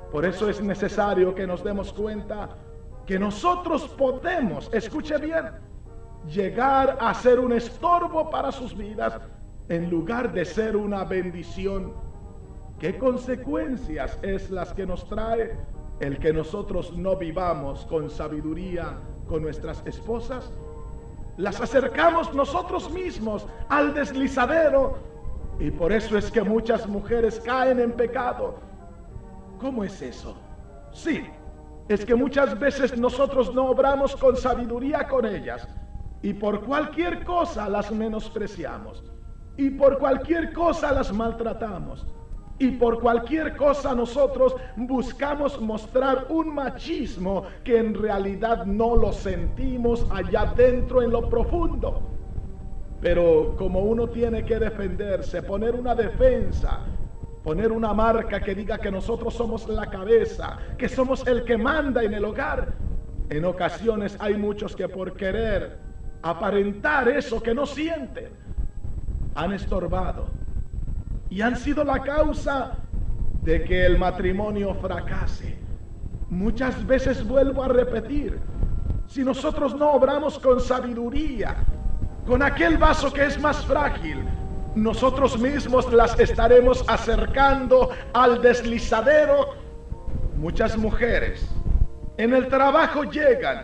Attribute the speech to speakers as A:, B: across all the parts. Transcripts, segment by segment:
A: Por eso es necesario que nos demos cuenta que nosotros podemos, escuche bien, llegar a ser un estorbo para sus vidas en lugar de ser una bendición. ¿Qué consecuencias es las que nos trae el que nosotros no vivamos con sabiduría con nuestras esposas? Las acercamos nosotros mismos al deslizadero, y por eso es que muchas mujeres caen en pecado. ¿Cómo es eso? Sí, es que muchas veces nosotros no obramos con sabiduría con ellas, y por cualquier cosa las menospreciamos, y por cualquier cosa las maltratamos, y por cualquier cosa nosotros buscamos mostrar un machismo que en realidad no lo sentimos allá dentro en lo profundo. Pero como uno tiene que defenderse, poner una defensa, poner una marca que diga que nosotros somos la cabeza, que somos el que manda en el hogar, en ocasiones hay muchos que por querer aparentar eso que no sienten, han estorbado y han sido la causa de que el matrimonio fracase. Muchas veces vuelvo a repetir, si nosotros no obramos con sabiduría, con aquel vaso que es más frágil, nosotros mismos las estaremos acercando al deslizadero. Muchas mujeres en el trabajo llegan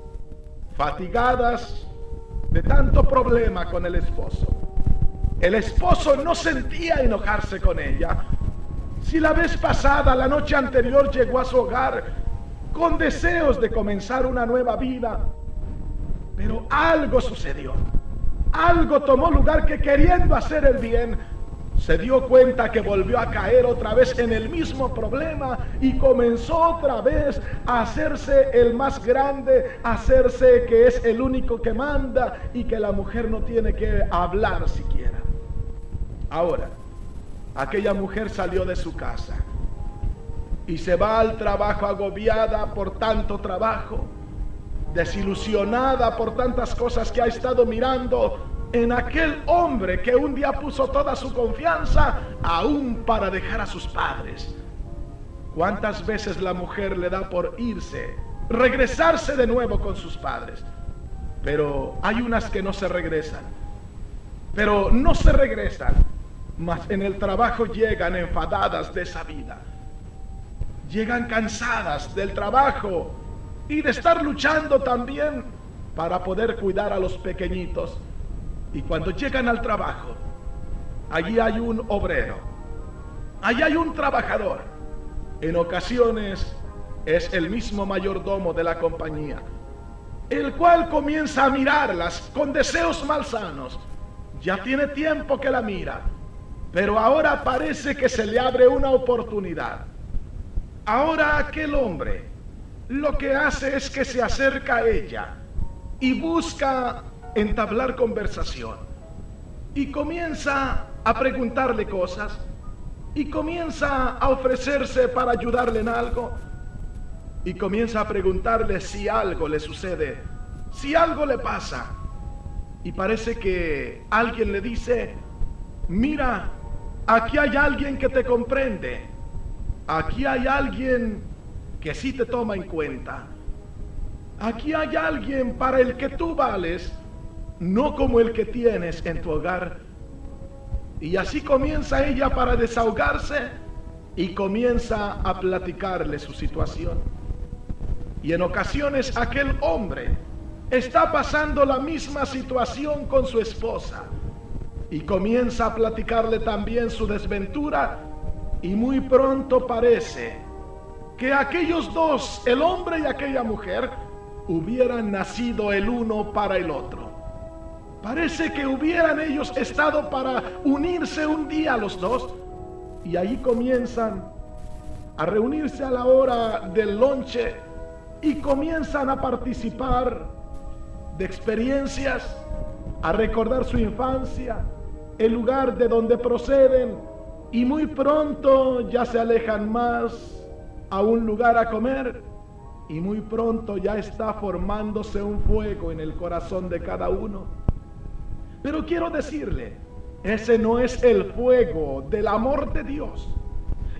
A: fatigadas de tanto problema con el esposo. El esposo no sentía enojarse con ella. Si la vez pasada, la noche anterior, llegó a su hogar con deseos de comenzar una nueva vida, pero algo sucedió. Algo tomó lugar que, queriendo hacer el bien, se dio cuenta que volvió a caer otra vez en el mismo problema y comenzó otra vez a hacerse el más grande, a hacerse que es el único que manda y que la mujer no tiene que hablar siquiera. Ahora, aquella mujer salió de su casa y se va al trabajo agobiada por tanto trabajo, desilusionada por tantas cosas que ha estado mirando en aquel hombre que un día puso toda su confianza aún para dejar a sus padres. ¿Cuántas veces la mujer le da por irse, regresarse de nuevo con sus padres? Pero hay unas que no se regresan, mas en el trabajo llegan enfadadas de esa vida, llegan cansadas del trabajo y de estar luchando también para poder cuidar a los pequeñitos. Y cuando llegan al trabajo, allí hay un obrero, allí hay un trabajador. En ocasiones es el mismo mayordomo de la compañía, el cual comienza a mirarlas con deseos malsanos. Ya tiene tiempo que la mira, pero ahora parece que se le abre una oportunidad. Ahora aquel hombre lo que hace es que se acerca a ella y busca entablar conversación y comienza a preguntarle cosas y comienza a ofrecerse para ayudarle en algo y comienza a preguntarle si algo le sucede, si algo le pasa, y parece que alguien le dice: mira, aquí hay alguien que te comprende, aquí hay alguien que sí te toma en cuenta, aquí hay alguien para el que tú vales, no como el que tienes en tu hogar. Y así comienza ella para desahogarse y comienza a platicarle su situación. Y en ocasiones aquel hombre está pasando la misma situación con su esposa y comienza a platicarle también su desventura, y muy pronto parece que aquellos dos, el hombre y aquella mujer, hubieran nacido el uno para el otro. Parece que hubieran ellos estado para unirse un día los dos, y ahí comienzan a reunirse a la hora del lonche y comienzan a participar de experiencias, a recordar su infancia, el lugar de donde proceden, y muy pronto ya se alejan más a un lugar a comer, y muy pronto ya está formándose un fuego en el corazón de cada uno. Pero quiero decirle, ese no es el fuego del amor de Dios.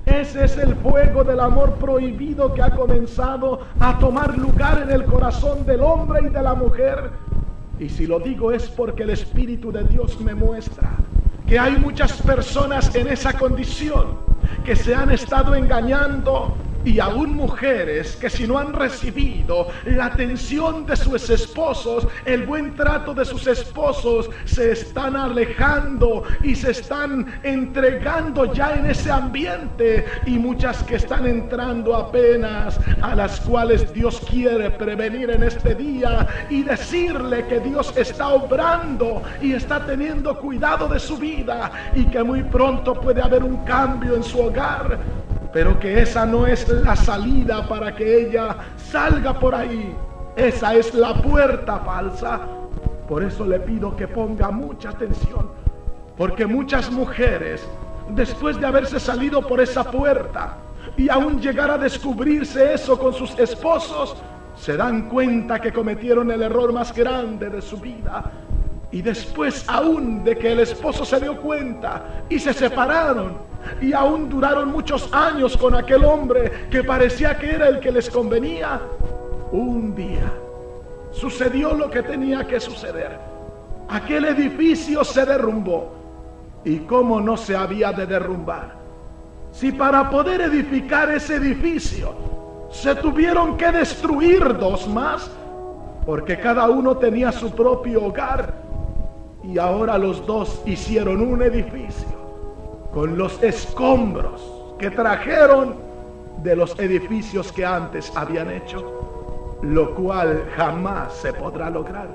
A: Ese es el fuego del amor prohibido que ha comenzado a tomar lugar en el corazón del hombre y de la mujer. Y si lo digo es porque el Espíritu de Dios me muestra que hay muchas personas en esa condición que se han estado engañando, y aún mujeres que, si no han recibido la atención de sus esposos, el buen trato de sus esposos, se están alejando y se están entregando ya en ese ambiente, y muchas que están entrando apenas, a las cuales Dios quiere prevenir en este día y decirle que Dios está obrando y está teniendo cuidado de su vida, y que muy pronto puede haber un cambio en su hogar, pero que esa no es la salida para que ella salga por ahí. Esa es la puerta falsa. Por eso le pido que ponga mucha atención, porque muchas mujeres, después de haberse salido por esa puerta y aún llegar a descubrirse eso con sus esposos, se dan cuenta que cometieron el error más grande de su vida. Y después aún de que el esposo se dio cuenta y se separaron, y aún duraron muchos años con aquel hombre que parecía que era el que les convenía, un día sucedió lo que tenía que suceder. Aquel edificio se derrumbó. ¿Y cómo no se había de derrumbar? Si para poder edificar ese edificio se tuvieron que destruir dos más, porque cada uno tenía su propio hogar, y ahora los dos hicieron un edificio con los escombros que trajeron de los edificios que antes habían hecho, lo cual jamás se podrá lograr.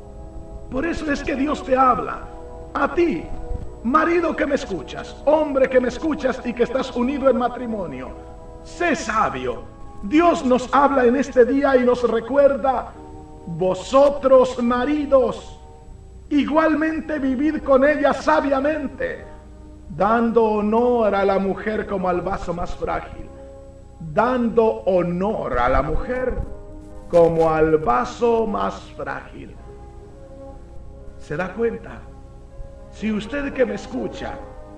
A: Por eso es que Dios te habla a ti, marido que me escuchas, hombre que me escuchas y que estás unido en matrimonio. Sé sabio. Dios nos habla en este día y nos recuerda: vosotros, maridos, igualmente vivid con ella sabiamente, dando honor a la mujer como al vaso más frágil, dando honor a la mujer como al vaso más frágil. ¿Se da cuenta? Si usted que me escucha,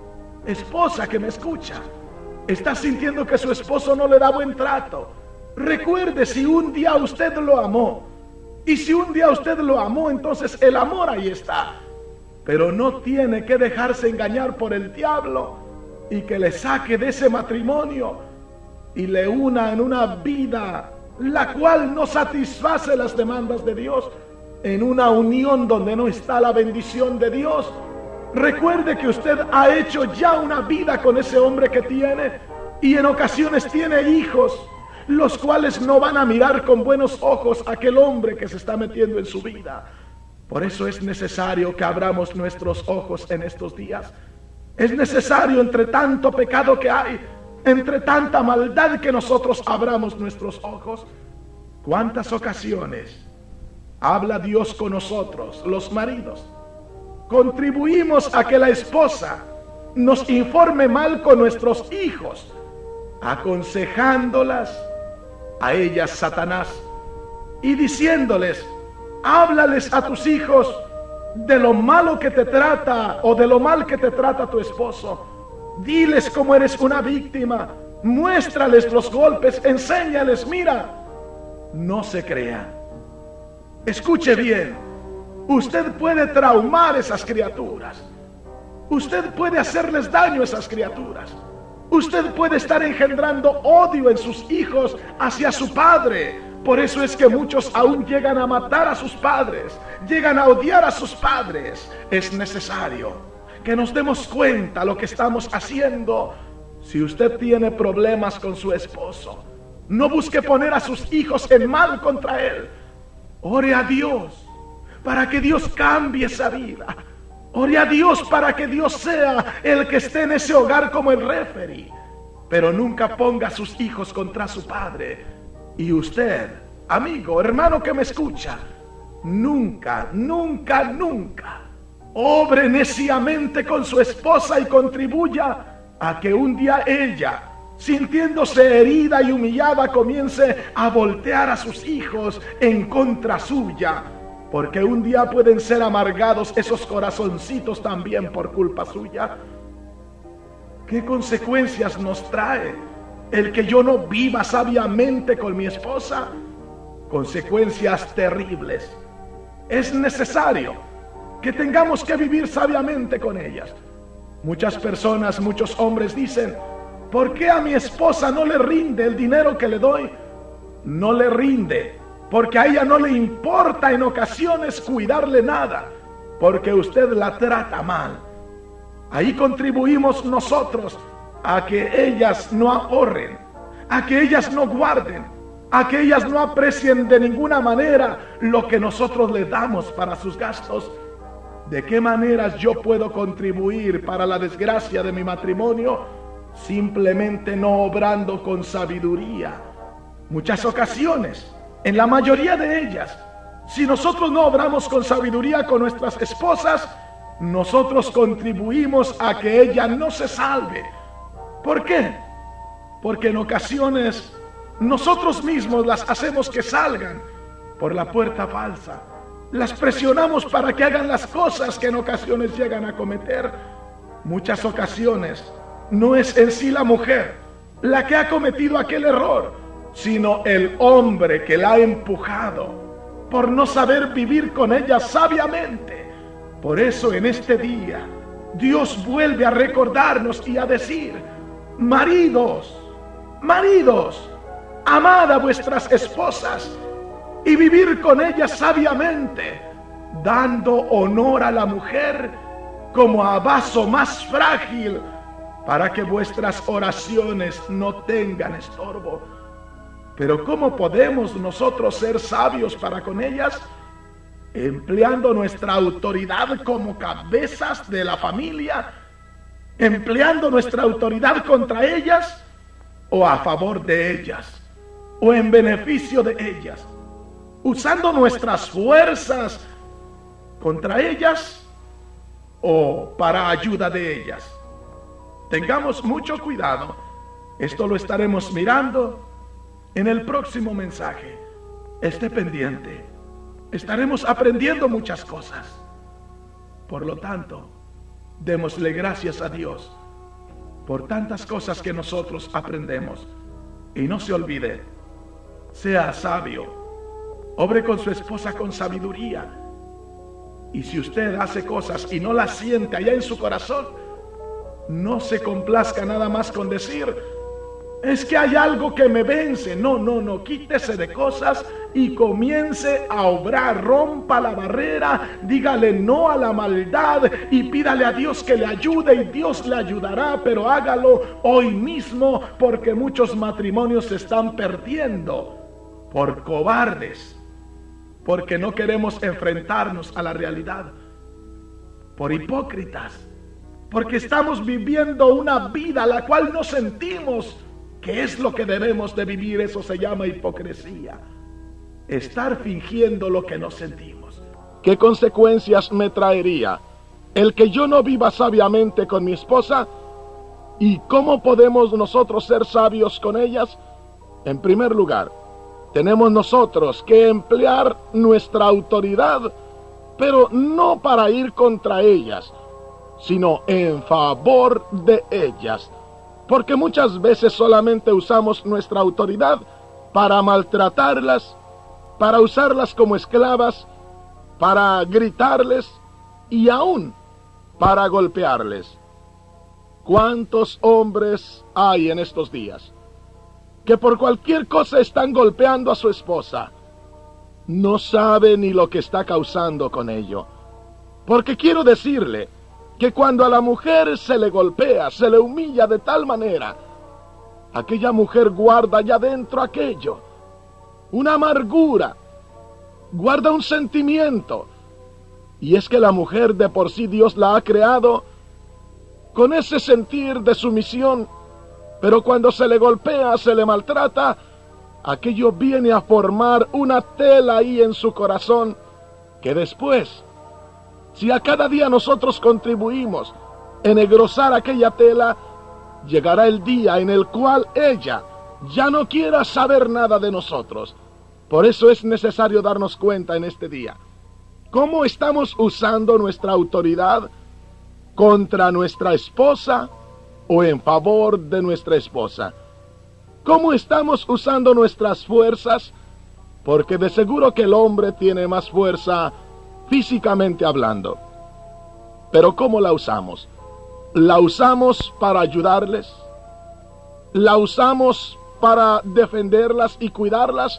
A: esposa que me escucha, está sintiendo que su esposo no le da buen trato, recuerde, si un día usted lo amó, y si un día usted lo amó, entonces el amor ahí está. Pero no tiene que dejarse engañar por el diablo y que le saque de ese matrimonio y le una en una vida la cual no satisface las demandas de Dios, en una unión donde no está la bendición de Dios. Recuerde que usted ha hecho ya una vida con ese hombre que tiene, y en ocasiones tiene hijos, los cuales no van a mirar con buenos ojos a aquel hombre que se está metiendo en su vida. Por eso es necesario que abramos nuestros ojos en estos días. Es necesario, entre tanto pecado que hay, entre tanta maldad, que nosotros abramos nuestros ojos. ¿Cuántas ocasiones habla Dios con nosotros, los maridos? Contribuimos a que la esposa nos informe mal con nuestros hijos, aconsejándolas a ellas Satanás y diciéndoles: háblales a tus hijos de lo malo que te trata o de lo mal que te trata tu esposo. Diles cómo eres una víctima, muéstrales los golpes, enséñales. Mira, no se crea. Escuche bien, usted puede traumar esas criaturas, usted puede hacerles daño a esas criaturas, usted puede estar engendrando odio en sus hijos hacia su padre. Por eso es que muchos aún llegan a matar a sus padres, llegan a odiar a sus padres. Es necesario que nos demos cuenta lo que estamos haciendo. Si usted tiene problemas con su esposo, no busque poner a sus hijos en mal contra él. Ore a Dios para que Dios cambie esa vida. Ore a Dios para que Dios sea el que esté en ese hogar como el referee. Pero nunca ponga a sus hijos contra su padre. Y usted, amigo, hermano que me escucha, nunca, nunca, nunca obre neciamente con su esposa y contribuya a que un día ella, sintiéndose herida y humillada, comience a voltear a sus hijos en contra suya, porque un día pueden ser amargados esos corazoncitos también por culpa suya. ¿Qué consecuencias nos trae el que yo no viva sabiamente con mi esposa? Consecuencias terribles. Es necesario que tengamos que vivir sabiamente con ellas. Muchas personas, muchos hombres dicen: ¿por qué a mi esposa no le rinde el dinero que le doy? No le rinde porque a ella no le importa en ocasiones cuidarle nada, porque usted la trata mal. Ahí contribuimos nosotros a que ellas no ahorren, a que ellas no guarden, a que ellas no aprecien de ninguna manera lo que nosotros le damos para sus gastos. ¿De qué maneras yo puedo contribuir para la desgracia de mi matrimonio? Simplemente no obrando con sabiduría. Muchas ocasiones, en la mayoría de ellas, si nosotros no obramos con sabiduría con nuestras esposas, nosotros contribuimos a que ella no se salve. ¿Por qué? Porque en ocasiones nosotros mismos las hacemos que salgan por la puerta falsa. Las presionamos para que hagan las cosas que en ocasiones llegan a cometer. Muchas ocasiones no es en sí la mujer la que ha cometido aquel error, sino el hombre que la ha empujado por no saber vivir con ella sabiamente. Por eso en este día Dios vuelve a recordarnos y a decir: maridos, amad a vuestras esposas y vivir con ellas sabiamente, dando honor a la mujer como a vaso más frágil, para que vuestras oraciones no tengan estorbo. Pero ¿cómo podemos nosotros ser sabios para con ellas? Empleando nuestra autoridad como cabezas de la familia, empleando nuestra autoridad contra ellas, o a favor de ellas, o en beneficio de ellas, usando nuestras fuerzas contra ellas o para ayuda de ellas. Tengamos mucho cuidado. Esto lo estaremos mirando en el próximo mensaje. Esté pendiente. Estaremos aprendiendo muchas cosas. Por lo tanto, démosle gracias a Dios por tantas cosas que nosotros aprendemos. Y no se olvide, sea sabio, obre con su esposa con sabiduría. Y si usted hace cosas y no las siente allá en su corazón, no se complazca nada más con decir: es que hay algo que me vence. No, quítese de cosas y comience a obrar. Rompa la barrera, dígale no a la maldad y pídale a Dios que le ayude, y Dios le ayudará, pero hágalo hoy mismo, porque muchos matrimonios se están perdiendo por cobardes, porque no queremos enfrentarnos a la realidad, por hipócritas, porque estamos viviendo una vida la cual no sentimos que es lo que debemos de vivir. Eso se llama hipocresía. Estar fingiendo lo que no sentimos. ¿Qué consecuencias me traería el que yo no viva sabiamente con mi esposa? ¿Y cómo podemos nosotros ser sabios con ellas? En primer lugar, tenemos nosotros que emplear nuestra autoridad, pero no para ir contra ellas, sino en favor de ellas. Porque muchas veces solamente usamos nuestra autoridad para maltratarlas, para usarlas como esclavas, para gritarles y aún para golpearles. ¿Cuántos hombres hay en estos días que por cualquier cosa están golpeando a su esposa? No sabe ni lo que está causando con ello. Porque quiero decirle que cuando a la mujer se le golpea, se le humilla de tal manera, aquella mujer guarda allá dentro aquello, una amargura, guarda un sentimiento. Y es que la mujer de por sí Dios la ha creado con ese sentir de sumisión, pero cuando se le golpea, se le maltrata, aquello viene a formar una tela ahí en su corazón, que después, si a cada día nosotros contribuimos en engrosar aquella tela, llegará el día en el cual ella ya no quiera saber nada de nosotros. Por eso es necesario darnos cuenta en este día cómo estamos usando nuestra autoridad contra nuestra esposa o en favor de nuestra esposa. ¿Cómo estamos usando nuestras fuerzas? Porque de seguro que el hombre tiene más fuerza físicamente hablando. Pero ¿cómo la usamos? ¿La usamos para ayudarles? ¿La usamos para defenderlas y cuidarlas?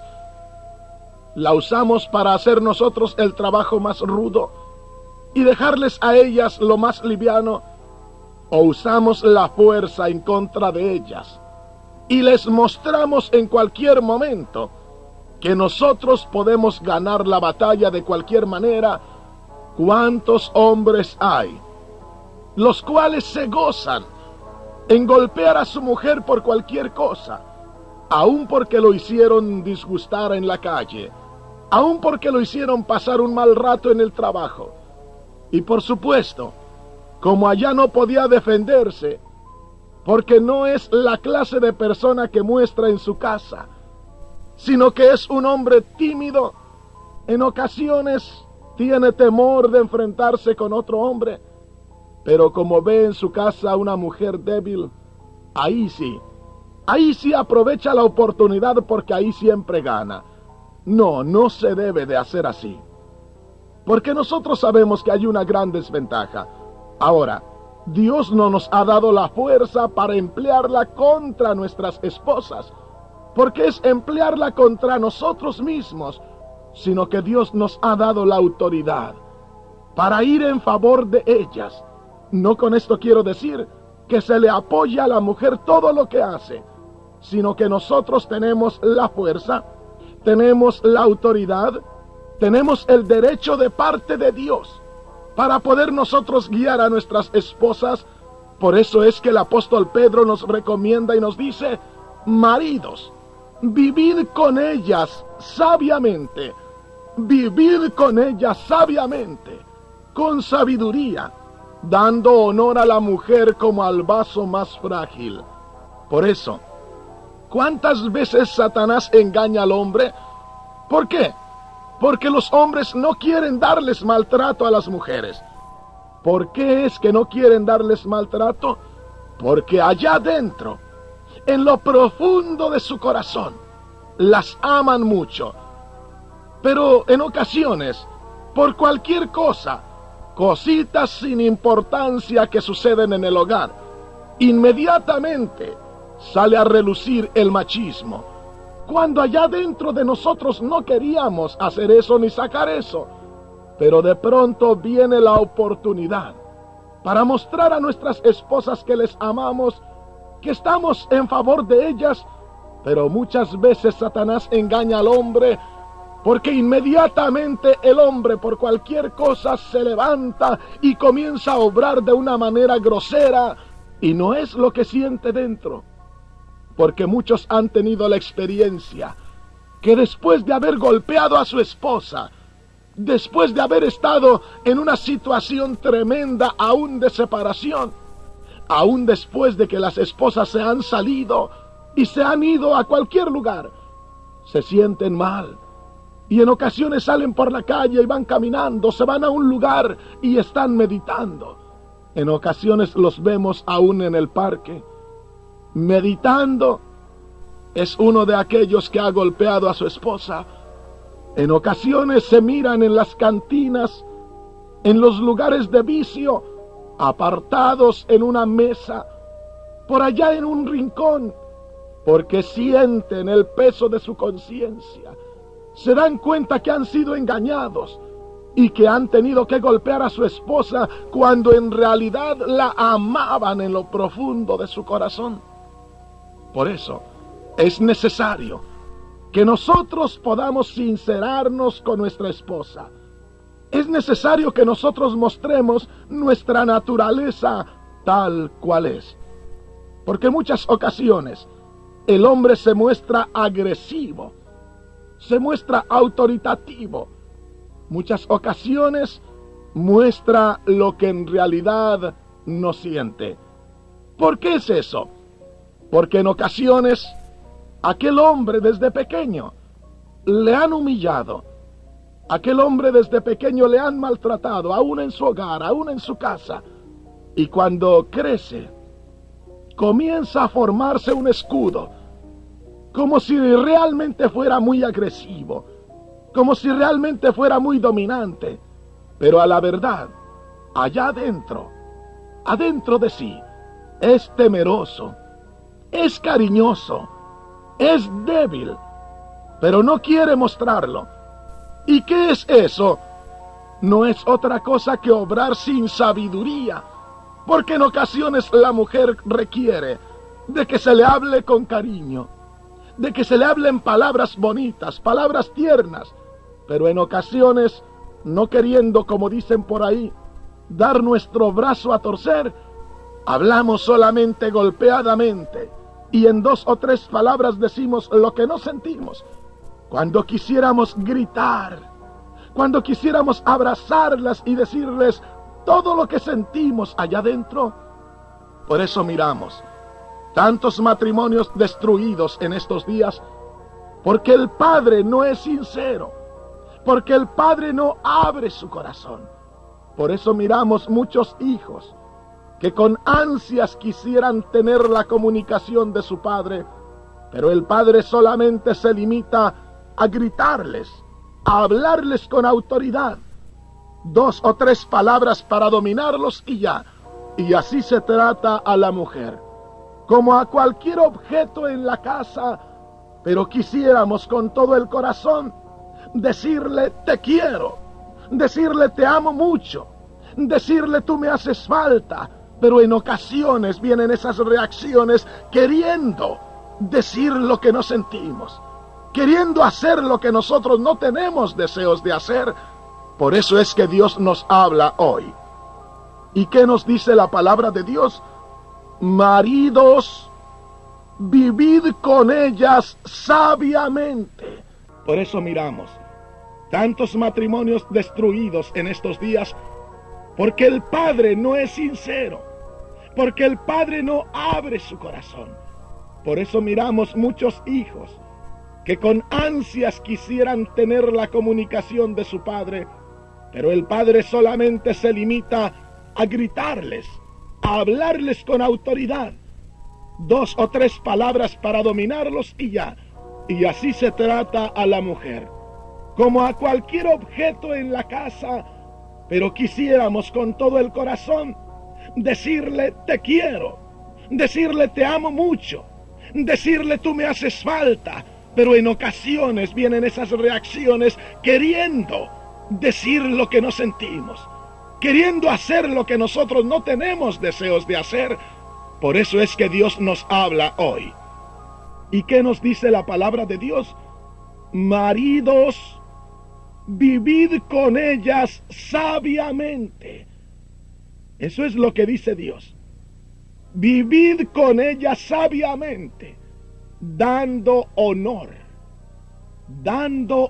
A: ¿La usamos para hacer nosotros el trabajo más rudo y dejarles a ellas lo más liviano? ¿O usamos la fuerza en contra de ellas y les mostramos en cualquier momento que nosotros podemos ganar la batalla de cualquier manera? ¿Cuántos hombres hay los cuales se gozan en golpear a su mujer por cualquier cosa, aun porque lo hicieron disgustar en la calle, aun porque lo hicieron pasar un mal rato en el trabajo? Y por supuesto, como allá no podía defenderse, porque no es la clase de persona que muestra en su casa, sino que es un hombre tímido, en ocasiones tiene temor de enfrentarse con otro hombre, pero como ve en su casa una mujer débil, ahí sí aprovecha la oportunidad, porque ahí siempre gana. No se debe de hacer así, porque nosotros sabemos que hay una gran desventaja. Ahora, Dios no nos ha dado la fuerza para emplearla contra nuestras esposas, porque es emplearla contra nosotros mismos, sino que Dios nos ha dado la autoridad para ir en favor de ellas. No con esto quiero decir que se le apoya a la mujer todo lo que hace, sino que nosotros tenemos la fuerza, tenemos la autoridad, tenemos el derecho de parte de Dios para poder nosotros guiar a nuestras esposas. Por eso es que el apóstol Pedro nos recomienda y nos dice: maridos, vivid con ellas sabiamente, vivid con ellas sabiamente, con sabiduría, dando honor a la mujer como al vaso más frágil. Por eso, ¿cuántas veces Satanás engaña al hombre? ¿Por qué? Porque los hombres no quieren darles maltrato a las mujeres. ¿Por qué es que no quieren darles maltrato? Porque allá adentro, en lo profundo de su corazón, las aman mucho. Pero en ocasiones, por cualquier cosa, cositas sin importancia que suceden en el hogar, inmediatamente sale a relucir el machismo, cuando allá dentro de nosotros no queríamos hacer eso ni sacar eso. Pero de pronto viene la oportunidad para mostrar a nuestras esposas que les amamos, que estamos en favor de ellas. Pero muchas veces Satanás engaña al hombre, porque inmediatamente el hombre por cualquier cosa se levanta y comienza a obrar de una manera grosera, y no es lo que siente dentro. Porque muchos han tenido la experiencia que después de haber golpeado a su esposa, después de haber estado en una situación tremenda aún de separación, aún después de que las esposas se han salido y se han ido a cualquier lugar, se sienten mal. Y en ocasiones salen por la calle y van caminando, se van a un lugar y están meditando. En ocasiones los vemos aún en el parque, meditando. Es uno de aquellos que ha golpeado a su esposa. En ocasiones se miran en las cantinas, en los lugares de vicio, apartados en una mesa, por allá en un rincón, porque sienten el peso de su conciencia. Se dan cuenta que han sido engañados y que han tenido que golpear a su esposa cuando en realidad la amaban en lo profundo de su corazón. Por eso es necesario que nosotros podamos sincerarnos con nuestra esposa. Es necesario que nosotros mostremos nuestra naturaleza tal cual es. Porque en muchas ocasiones el hombre se muestra agresivo, se muestra autoritativo. Muchas ocasiones muestra lo que en realidad no siente. ¿Por qué es eso? Porque en ocasiones aquel hombre desde pequeño le han humillado, aquel hombre desde pequeño le han maltratado, aún en su hogar, aún en su casa. Y cuando crece, comienza a formarse un escudo, como si realmente fuera muy agresivo, como si realmente fuera muy dominante, pero a la verdad, allá adentro de sí, es temeroso, es cariñoso, es débil, pero no quiere mostrarlo. ¿Y qué es eso? No es otra cosa que obrar sin sabiduría, porque en ocasiones la mujer requiere de que se le hable con cariño, de que se le hablen palabras bonitas, palabras tiernas, pero en ocasiones, no queriendo, como dicen por ahí, dar nuestro brazo a torcer, hablamos solamente golpeadamente, y en 2 o 3 palabras decimos lo que no sentimos. Cuando quisiéramos gritar, cuando quisiéramos abrazarlas y decirles todo lo que sentimos allá adentro. Por eso miramos tantos matrimonios destruidos en estos días, porque el padre no es sincero, porque el padre no abre su corazón. Por eso miramos muchos hijos que con ansias quisieran tener la comunicación de su padre, pero el padre solamente se limita a gritarles, a hablarles con autoridad, 2 o 3 palabras para dominarlos y ya. Y así se trata a la mujer, como a cualquier objeto en la casa, pero quisiéramos con todo el corazón decirle te quiero, decirle te amo mucho, decirle tú me haces falta, pero en ocasiones vienen esas reacciones queriendo decir lo que no sentimos, queriendo hacer lo que nosotros no tenemos deseos de hacer. Por eso es que Dios nos habla hoy. ¿Y qué nos dice la palabra de Dios? Maridos, vivid con ellas sabiamente. Por eso miramos tantos matrimonios destruidos en estos días, porque el padre no es sincero, porque el padre no abre su corazón. Por eso miramos muchos hijos que con ansias quisieran tener la comunicación de su padre, pero el padre solamente se limita a gritarles, a hablarles con autoridad, 2 o 3 palabras para dominarlos y ya. Y así se trata a la mujer, como a cualquier objeto en la casa, pero quisiéramos con todo el corazón decirle te quiero, decirle te amo mucho, decirle tú me haces falta, pero en ocasiones vienen esas reacciones queriendo decir lo que no sentimos, queriendo hacer lo que nosotros no tenemos deseos de hacer. Por eso es que Dios nos habla hoy. ¿Y qué nos dice la palabra de Dios? Maridos, vivid con ellas sabiamente. Eso es lo que dice Dios. Vivid con ellas sabiamente, dando honor, dando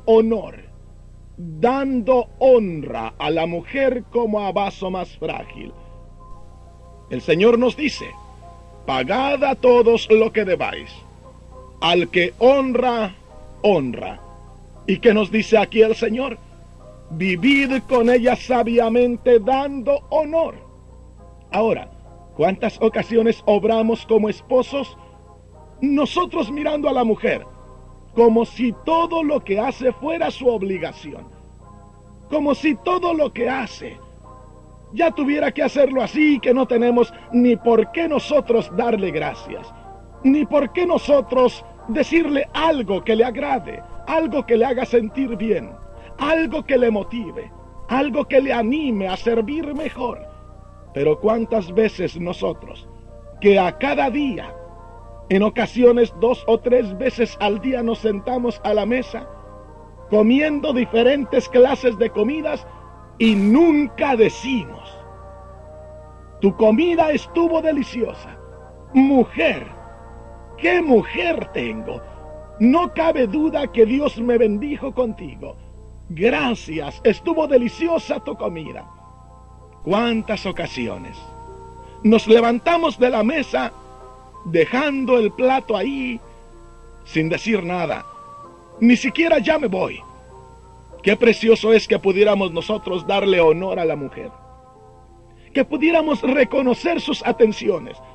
A: honra a la mujer como a vaso más frágil. El Señor nos dice, pagad a todos lo que debáis. Al que honra, honra. ¿Y qué nos dice aquí el Señor? Vivid con ella sabiamente, dando honor. Ahora, ¿cuántas ocasiones obramos como esposos? Nosotros mirando a la mujer como si todo lo que hace fuera su obligación, como si todo lo que hace ya tuviera que hacerlo así, que no tenemos ni por qué nosotros darle gracias, ni por qué nosotros decirle algo que le agrade, algo que le haga sentir bien, algo que le motive, algo que le anime a servir mejor. Pero cuántas veces nosotros, que a cada día, en ocasiones 2 o 3 veces al día nos sentamos a la mesa, comiendo diferentes clases de comidas, y nunca decimos, tu comida estuvo deliciosa, mujer, qué mujer tengo, no cabe duda que Dios me bendijo contigo, gracias, estuvo deliciosa tu comida. ¿Cuántas ocasiones nos levantamos de la mesa dejando el plato ahí sin decir nada, ni siquiera ya me voy? Qué precioso es que pudiéramos nosotros darle honor a la mujer, que pudiéramos reconocer sus atenciones,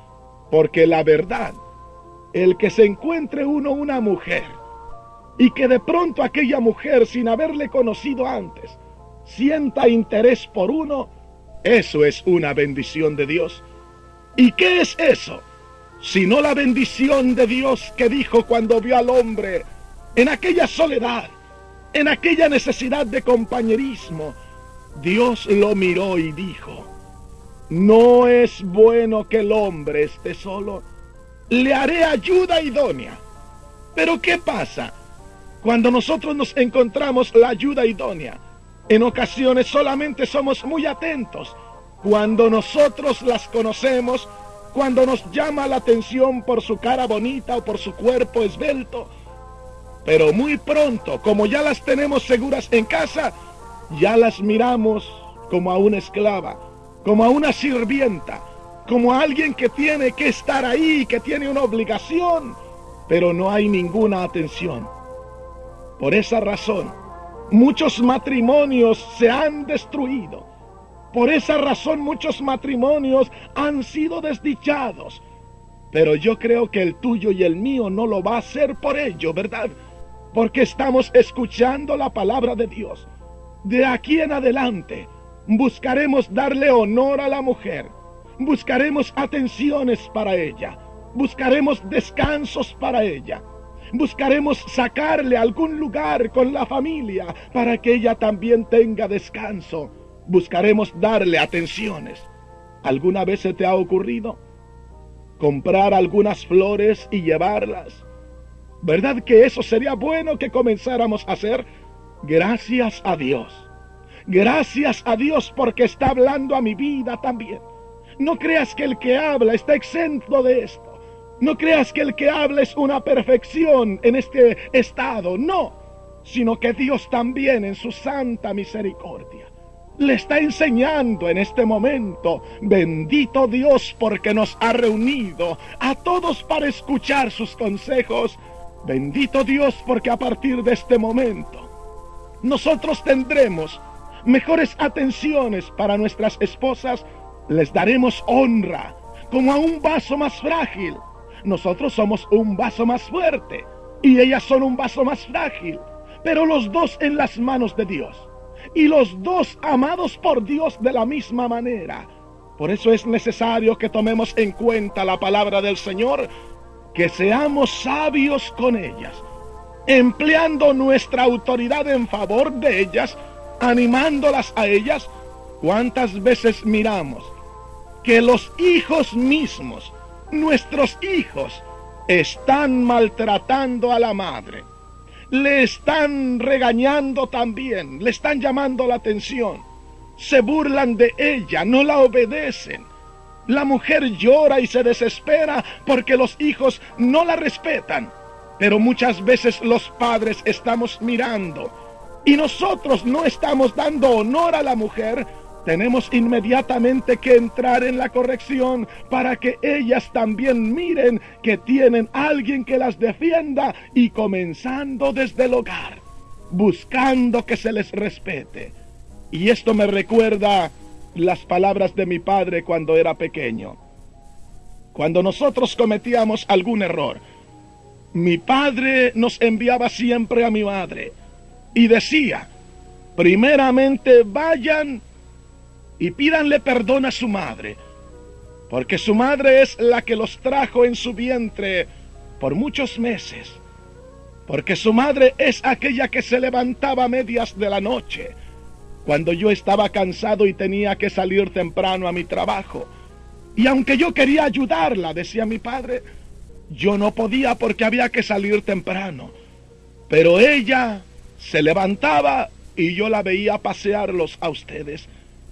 A: Porque la verdad, el que se encuentre uno una mujer y que de pronto aquella mujer, sin haberle conocido antes, sienta interés por uno, eso es una bendición de Dios. ¿Y qué es eso? Sino la bendición de Dios que dijo cuando vio al hombre en aquella soledad, en aquella necesidad de compañerismo. Dios lo miró y dijo: no es bueno que el hombre esté solo, le haré ayuda idónea. Pero ¿qué pasa? Cuando nosotros nos encontramos la ayuda idónea, en ocasiones solamente somos muy atentos. Cuando nosotros las conocemos, cuando nos llama la atención por su cara bonita o por su cuerpo esbelto, pero muy pronto, como ya las tenemos seguras en casa, ya las miramos como a una esclava, como a una sirvienta, como a alguien que tiene que estar ahí, que tiene una obligación, pero no hay ninguna atención. Por esa razón, muchos matrimonios se han destruido. Por esa razón, muchos matrimonios han sido desdichados. Pero yo creo que el tuyo y el mío no lo va a hacer por ello, ¿verdad? Porque estamos escuchando la palabra de Dios. De aquí en adelante, buscaremos darle honor a la mujer. Buscaremos atenciones para ella. Buscaremos descansos para ella. Buscaremos sacarle a algún lugar con la familia para que ella también tenga descanso. Buscaremos darle atenciones. ¿Alguna vez se te ha ocurrido comprar algunas flores y llevarlas? ¿Verdad que eso sería bueno que comenzáramos a hacer? Gracias a Dios. Gracias a Dios porque está hablando a mi vida también. No creas que el que habla está exento de esto. No creas que el que habla es una perfección en este estado. No, sino que Dios también en su santa misericordia le está enseñando en este momento. Bendito Dios porque nos ha reunido a todos para escuchar sus consejos. Bendito Dios porque a partir de este momento nosotros tendremos mejores atenciones para nuestras esposas. Les daremos honra como a un vaso más frágil. Nosotros somos un vaso más fuerte y ellas son un vaso más frágil, pero los dos en las manos de Dios y los dos amados por Dios de la misma manera. Por eso es necesario que tomemos en cuenta la palabra del Señor, que seamos sabios con ellas, empleando nuestra autoridad en favor de ellas, animándolas a ellas. ¿Cuántas veces miramos que los hijos mismos, nuestros hijos, están maltratando a la madre? Le están regañando también, le están llamando la atención, se burlan de ella, no la obedecen. La mujer llora y se desespera porque los hijos no la respetan. Pero muchas veces los padres estamos mirando y nosotros no estamos dando honor a la mujer. Tenemos inmediatamente que entrar en la corrección para que ellas también miren que tienen alguien que las defienda, y comenzando desde el hogar, buscando que se les respete. Y esto me recuerda las palabras de mi padre cuando era pequeño. Cuando nosotros cometíamos algún error, mi padre nos enviaba siempre a mi madre y decía: primeramente vayan y pídanle perdón a su madre, porque su madre es la que los trajo en su vientre por muchos meses, porque su madre es aquella que se levantaba a medias de la noche, cuando yo estaba cansado y tenía que salir temprano a mi trabajo, y aunque yo quería ayudarla, decía mi padre, yo no podía porque había que salir temprano, pero ella se levantaba y yo la veía pasearlos a ustedes.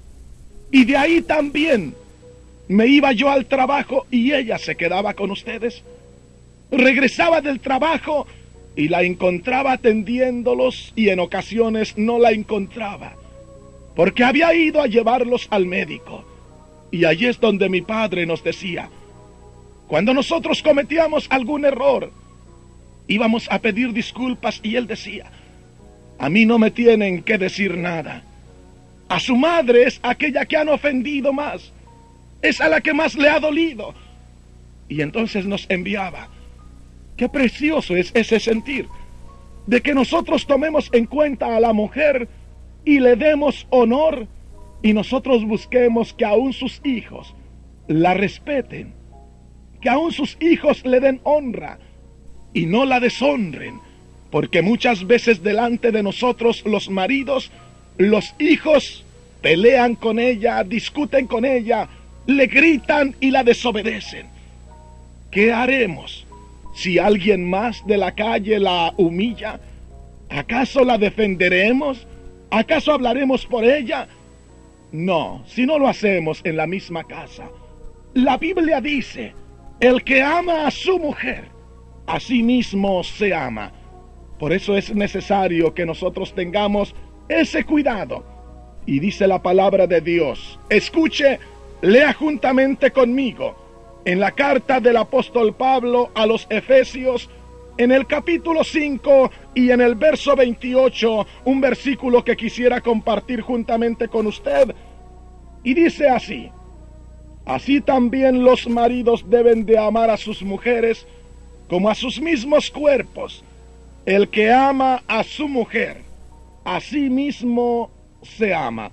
A: Y de ahí también me iba yo al trabajo y ella se quedaba con ustedes. Regresaba del trabajo y la encontraba atendiéndolos, y en ocasiones no la encontraba porque había ido a llevarlos al médico. Y allí es donde mi padre nos decía, cuando nosotros cometíamos algún error, íbamos a pedir disculpas y él decía: a mí no me tienen que decir nada. A su madre es aquella que han ofendido más, es a la que más le ha dolido. Y entonces nos enviaba. Qué precioso es ese sentir, de que nosotros tomemos en cuenta a la mujer y le demos honor, y nosotros busquemos que aún sus hijos la respeten, que aún sus hijos le den honra y no la deshonren, porque muchas veces delante de nosotros los maridos, los hijos pelean con ella, discuten con ella, le gritan y la desobedecen. ¿Qué haremos si alguien más de la calle la humilla? ¿Acaso la defenderemos? ¿Acaso hablaremos por ella? No, si no lo hacemos en la misma casa. La Biblia dice, el que ama a su mujer, a sí mismo se ama. Por eso es necesario que nosotros tengamos ese cuidado. Y dice la palabra de Dios, escuche, lea juntamente conmigo, en la carta del apóstol Pablo a los Efesios, en el capítulo 5 y en el verso 28, un versículo que quisiera compartir juntamente con usted. Y dice así, así también los maridos deben de amar a sus mujeres como a sus mismos cuerpos. El que ama a su mujer, a sí mismo se ama.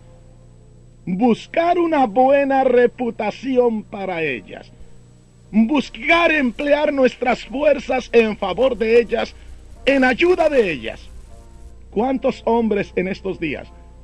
A: Buscar una buena reputación para ellas. Buscar emplear nuestras fuerzas en favor de ellas, en ayuda de ellas. ¿Cuántos hombres en estos días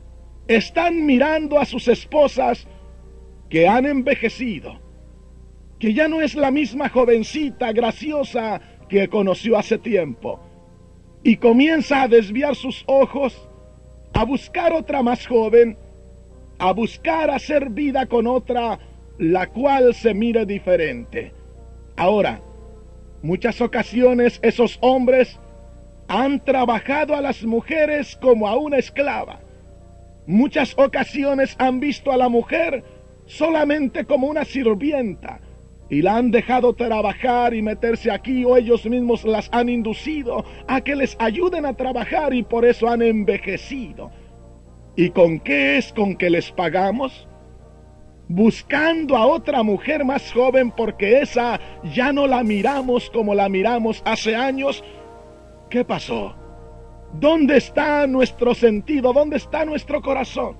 A: están mirando a sus esposas que han envejecido, que ya no es la misma jovencita graciosa que conoció hace tiempo, y comienza a desviar sus ojos, a buscar otra más joven, a buscar hacer vida con otra, la cual se mire diferente? Ahora, muchas ocasiones esos hombres han trabajado a las mujeres como a una esclava. Muchas ocasiones han visto a la mujer solamente como una sirvienta y la han dejado trabajar y meterse aquí, o ellos mismos las han inducido a que les ayuden a trabajar, y por eso han envejecido. ¿Y con qué es con que les pagamos? Buscando a otra mujer más joven, porque esa ya no la miramos como la miramos hace años. ¿Qué pasó? ¿Dónde está nuestro sentido? ¿Dónde está nuestro corazón?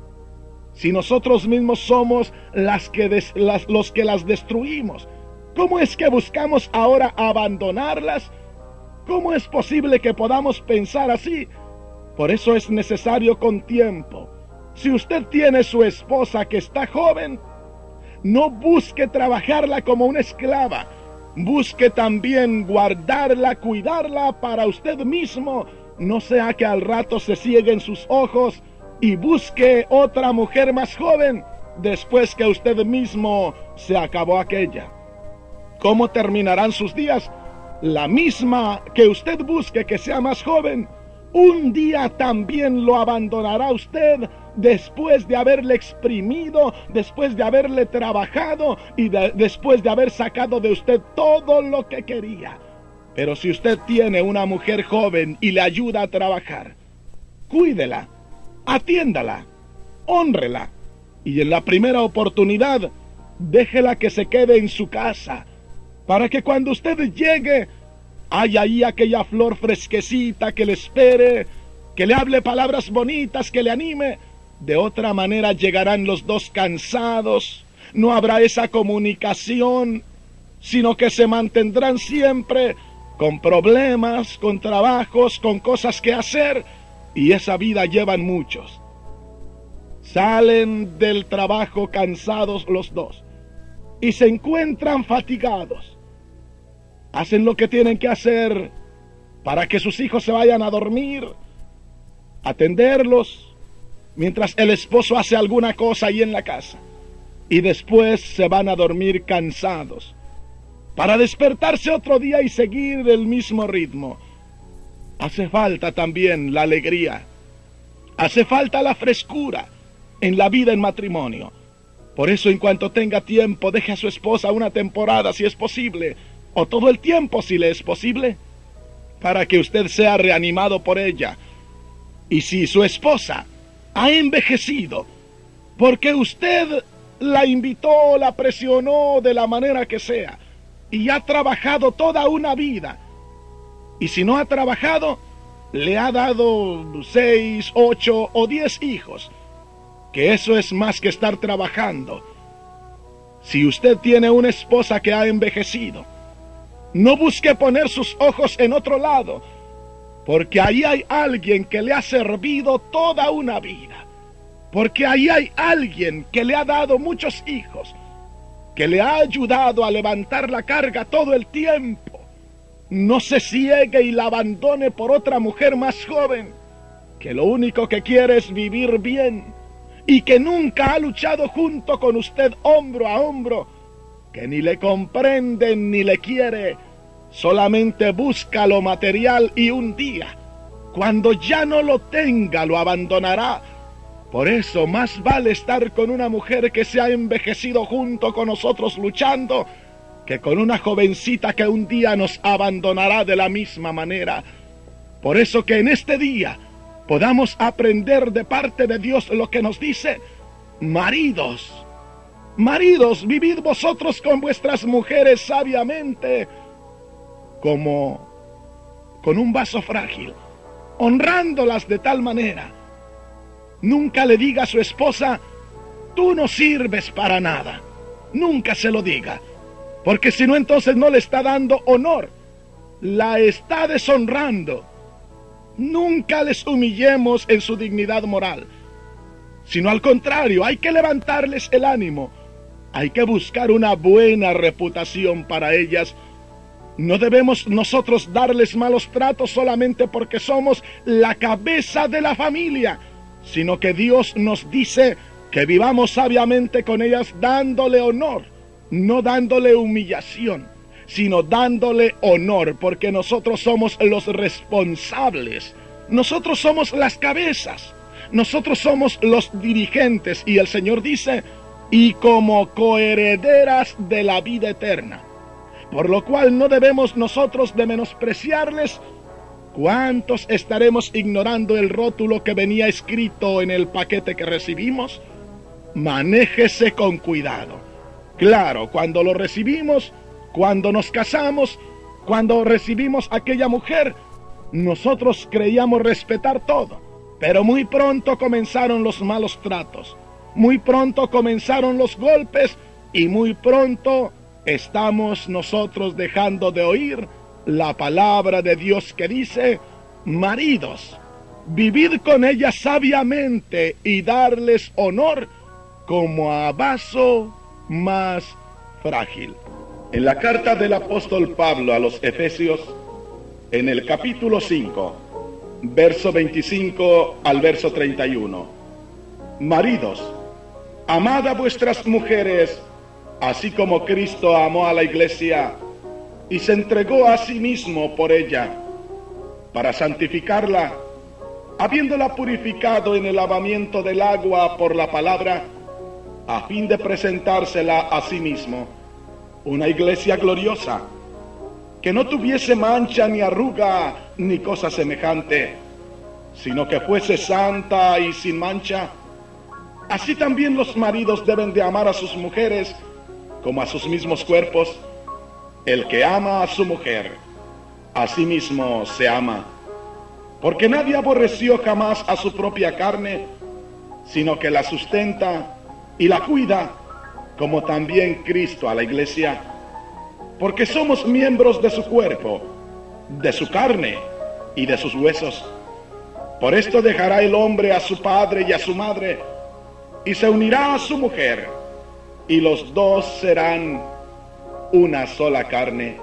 A: Si nosotros mismos somos los que las destruimos, ¿cómo es que buscamos ahora abandonarlas? ¿Cómo es posible que podamos pensar así? Por eso es necesario con tiempo. Si usted tiene su esposa que está joven, no busque trabajarla como una esclava. Busque también guardarla, cuidarla para usted mismo. No sea que al rato se cieguen sus ojos y busque otra mujer más joven después que usted mismo se acabó aquella. ¿Cómo terminarán sus días? La misma que usted busque que sea más joven, un día también lo abandonará usted, después de haberle exprimido, después de haberle trabajado y después de haber sacado de usted todo lo que quería. Pero si usted tiene una mujer joven y le ayuda a trabajar, cuídela, atiéndala, hónrela, y en la primera oportunidad déjela que se quede en su casa, para que cuando usted llegue haya ahí aquella flor fresquecita que le espere, que le hable palabras bonitas, que le anime. De otra manera llegarán los dos cansados, no habrá esa comunicación, sino que se mantendrán siempre con problemas, con trabajos, con cosas que hacer, y esa vida llevan muchos. Salen del trabajo cansados los dos y se encuentran fatigados. Hacen lo que tienen que hacer para que sus hijos se vayan a dormir, atenderlos, mientras el esposo hace alguna cosa ahí en la casa, y después se van a dormir cansados, para despertarse otro día y seguir el mismo ritmo. Hace falta también la alegría, hace falta la frescura en la vida en matrimonio. Por eso, en cuanto tenga tiempo, deje a su esposa una temporada si es posible, o todo el tiempo si le es posible, para que usted sea reanimado por ella. Y si su esposa ha envejecido porque usted la invitó, la presionó de la manera que sea, y ha trabajado toda una vida. Y si no ha trabajado, le ha dado 6, 8 o 10 hijos, que eso es más que estar trabajando. Si usted tiene una esposa que ha envejecido, no busque poner sus ojos en otro lado, porque ahí hay alguien que le ha servido toda una vida, porque ahí hay alguien que le ha dado muchos hijos, que le ha ayudado a levantar la carga todo el tiempo. No se ciegue y la abandone por otra mujer más joven, que lo único que quiere es vivir bien, y que nunca ha luchado junto con usted hombro a hombro, que ni le comprende ni le quiere, solamente busca lo material y un día, cuando ya no lo tenga, lo abandonará. Por eso más vale estar con una mujer que se ha envejecido junto con nosotros luchando, que con una jovencita que un día nos abandonará de la misma manera. Por eso que en este día podamos aprender de parte de Dios lo que nos dice: maridos, maridos, vivid vosotros con vuestras mujeres sabiamente, como con un vaso frágil, honrándolas de tal manera. Nunca le diga a su esposa: tú no sirves para nada. Nunca se lo diga, porque si no, entonces no le está dando honor, la está deshonrando. Nunca les humillemos en su dignidad moral, sino al contrario, hay que levantarles el ánimo, hay que buscar una buena reputación para ellas. No debemos nosotros darles malos tratos solamente porque somos la cabeza de la familia, sino que Dios nos dice que vivamos sabiamente con ellas, dándole honor, no dándole humillación, sino dándole honor, porque nosotros somos los responsables, nosotros somos las cabezas, nosotros somos los dirigentes, y el Señor dice: y como coherederas de la vida eterna. Por lo cual no debemos nosotros de menospreciarles. ¿Cuántos estaremos ignorando el rótulo que venía escrito en el paquete que recibimos? Manéjese con cuidado. Claro, cuando lo recibimos, cuando nos casamos, cuando recibimos aquella mujer, nosotros creíamos respetar todo, pero muy pronto comenzaron los malos tratos, muy pronto comenzaron los golpes, y muy pronto estamos nosotros dejando de oír la palabra de Dios que dice: maridos, vivid con ellas sabiamente y darles honor como a vaso más frágil. En la carta del apóstol Pablo a los Efesios, en el capítulo 5, verso 25 al verso 31. Maridos, amad a vuestras mujeres, así como Cristo amó a la iglesia y se entregó a sí mismo por ella, para santificarla, habiéndola purificado en el lavamiento del agua por la palabra, a fin de presentársela a sí mismo, una iglesia gloriosa, que no tuviese mancha ni arruga ni cosa semejante, sino que fuese santa y sin mancha. Así también los maridos deben de amar a sus mujeres como a sus mismos cuerpos. El que ama a su mujer, a sí mismo se ama, porque nadie aborreció jamás a su propia carne, sino que la sustenta y la cuida, como también Cristo a la iglesia, porque somos miembros de su cuerpo, de su carne y de sus huesos. Por esto dejará el hombre a su padre y a su madre, y se unirá a su mujer, y los dos serán una sola carne.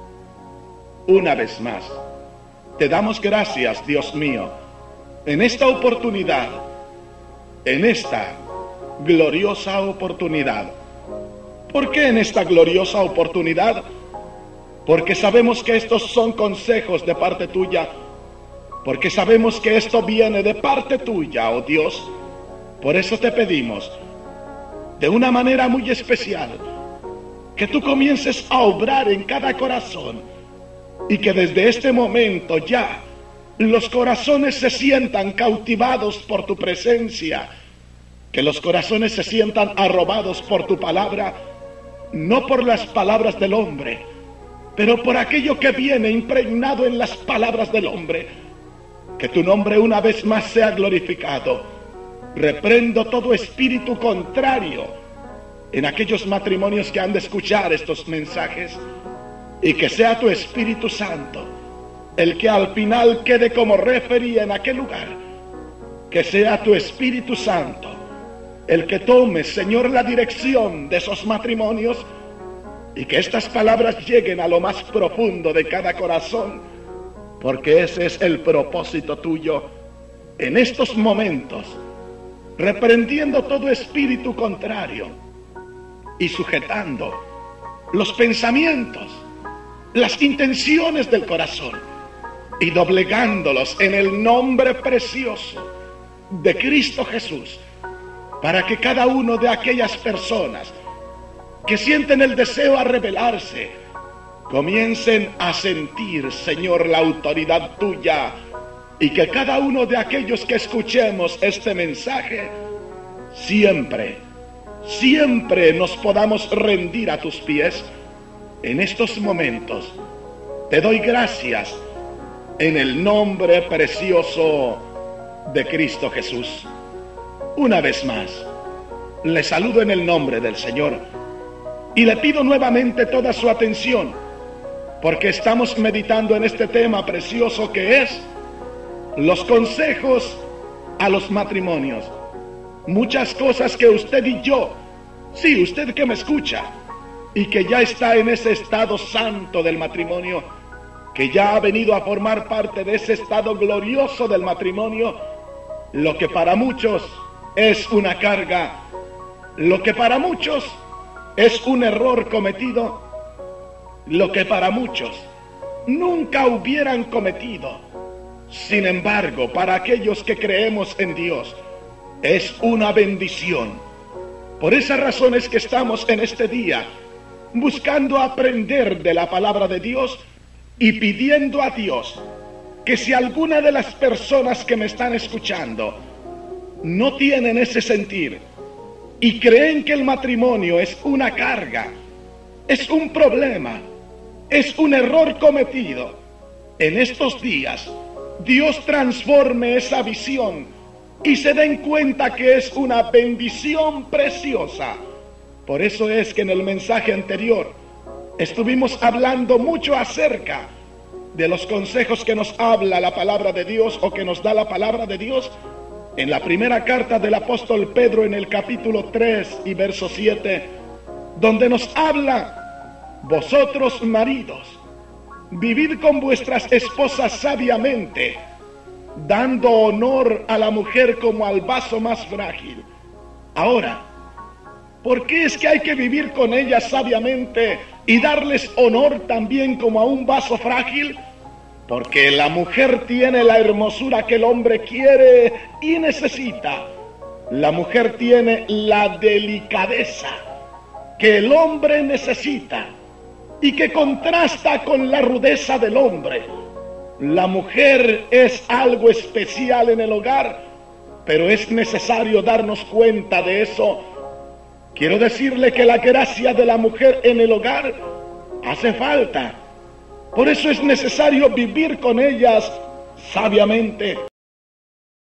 A: Una vez más, te damos gracias, Dios mío, en esta oportunidad, en esta gloriosa oportunidad. ¿Por qué en esta gloriosa oportunidad? Porque sabemos que estos son consejos de parte tuya, porque sabemos que esto viene de parte tuya, oh Dios. Por eso te pedimos, de una manera muy especial, que tú comiences a obrar en cada corazón, y que desde este momento ya los corazones se sientan cautivados por tu presencia, que los corazones se sientan arrobados por tu palabra, no por las palabras del hombre, pero por aquello que viene impregnado en las palabras del hombre. Que tu nombre una vez más sea glorificado. Reprendo todo espíritu contrario en aquellos matrimonios que han de escuchar estos mensajes, y que sea tu Espíritu Santo el que al final quede como referí en aquel lugar. Que sea tu Espíritu Santo el que tome, Señor, la dirección de esos matrimonios, y que estas palabras lleguen a lo más profundo de cada corazón, porque ese es el propósito tuyo en estos momentos, reprendiendo todo espíritu contrario y sujetando los pensamientos, las intenciones del corazón, y doblegándolos en el nombre precioso de Cristo Jesús, para que cada uno de aquellas personas que sienten el deseo a rebelarse, comiencen a sentir, Señor, la autoridad tuya, y que cada uno de aquellos que escuchemos este mensaje, siempre nos podamos rendir a tus pies en estos momentos. Te doy gracias en el nombre precioso de Cristo Jesús. Una vez más, le saludo en el nombre del Señor y le pido nuevamente toda su atención, porque estamos meditando en este tema precioso que es los consejos a los matrimonios. Muchas cosas que usted y yo, sí, usted que me escucha y que ya está en ese estado santo del matrimonio, que ya ha venido a formar parte de ese estado glorioso del matrimonio, lo que para muchos es una carga, lo que para muchos es un error cometido, lo que para muchos nunca hubieran cometido. Sin embargo, para aquellos que creemos en Dios, es una bendición. Por esa razón es que estamos en este día buscando aprender de la palabra de Dios y pidiendo a Dios que si alguna de las personas que me están escuchando no tienen ese sentir y creen que el matrimonio es una carga, es un problema, es un error cometido, en estos días Dios transforme esa visión y se den cuenta que es una bendición preciosa. Por eso es que en el mensaje anterior estuvimos hablando mucho acerca de los consejos que nos habla la palabra de Dios, o que nos da la palabra de Dios en la primera carta del apóstol Pedro, en el capítulo 3 y verso 7, donde nos habla: vosotros maridos, vivid con vuestras esposas sabiamente, dando honor a la mujer como al vaso más frágil. Ahora, ¿por qué es que hay que vivir con ellas sabiamente y darles honor también como a un vaso frágil? Porque la mujer tiene la hermosura que el hombre quiere y necesita. La mujer tiene la delicadeza que el hombre necesita y que contrasta con la rudeza del hombre. La mujer es algo especial en el hogar, pero es necesario darnos cuenta de eso. Quiero decirle que la gracia de la mujer en el hogar hace falta. Por eso es necesario vivir con ellas sabiamente.